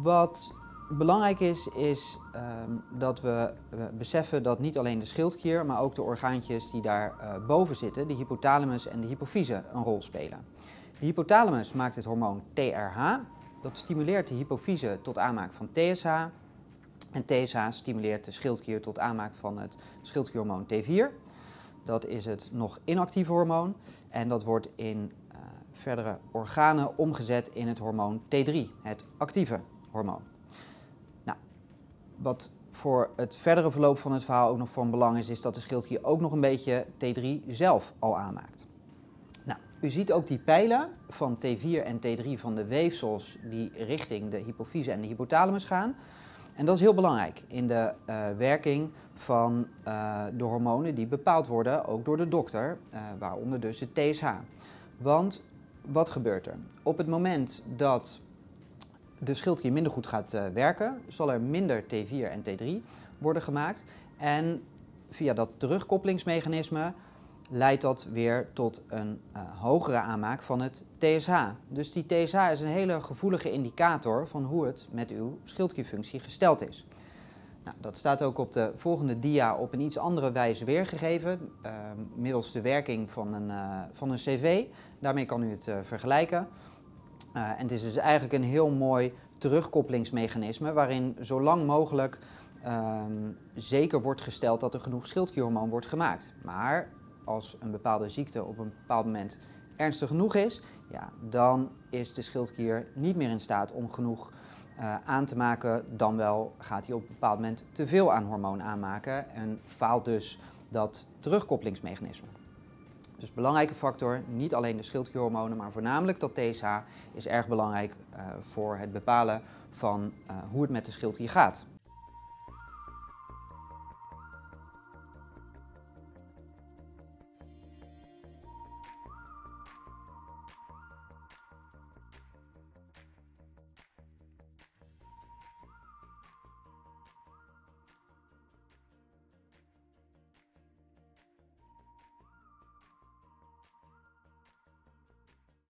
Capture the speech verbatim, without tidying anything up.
Wat belangrijk is, is um, dat we, we beseffen dat niet alleen de schildklier, maar ook de orgaantjes die daar uh, boven zitten, de hypothalamus en de hypofyse, een rol spelen. De hypothalamus maakt het hormoon T R H. Dat stimuleert de hypofyse tot aanmaak van T S H. En T S H stimuleert de schildklier tot aanmaak van het schildklierhormoon T vier. Dat is het nog inactieve hormoon en dat wordt in uh, verdere organen omgezet in het hormoon T drie, het actieve hormoon. Nou, wat voor het verdere verloop van het verhaal ook nog van belang is, is dat de schildklier ook nog een beetje T drie zelf al aanmaakt. Nou, u ziet ook die pijlen van T vier en T drie van de weefsels die richting de hypofyse en de hypothalamus gaan. En dat is heel belangrijk in de uh, werking van uh, de hormonen die bepaald worden, ook door de dokter, uh, waaronder dus het T S H. Want wat gebeurt er? Op het moment dat de schildklier minder goed gaat uh, werken, zal er minder T vier en T drie worden gemaakt. En via dat terugkoppelingsmechanisme leidt dat weer tot een uh, hogere aanmaak van het T S H. Dus die T S H is een hele gevoelige indicator van hoe het met uw schildklierfunctie gesteld is. Nou, dat staat ook op de volgende dia op een iets andere wijze weergegeven, uh, middels de werking van een, uh, van een C V. Daarmee kan u het uh, vergelijken. Uh, en het is dus eigenlijk een heel mooi terugkoppelingsmechanisme waarin zo lang mogelijk uh, zeker wordt gesteld dat er genoeg schildklierhormoon wordt gemaakt. Maar als een bepaalde ziekte op een bepaald moment ernstig genoeg is, ja, dan is de schildklier niet meer in staat om genoeg uh, aan te maken. Dan wel gaat hij op een bepaald moment te veel aan hormoon aanmaken en faalt dus dat terugkoppelingsmechanisme. Dus belangrijke factor, niet alleen de schildklierhormonen, maar voornamelijk dat T S H is erg belangrijk uh, voor het bepalen van uh, hoe het met de schildklier gaat.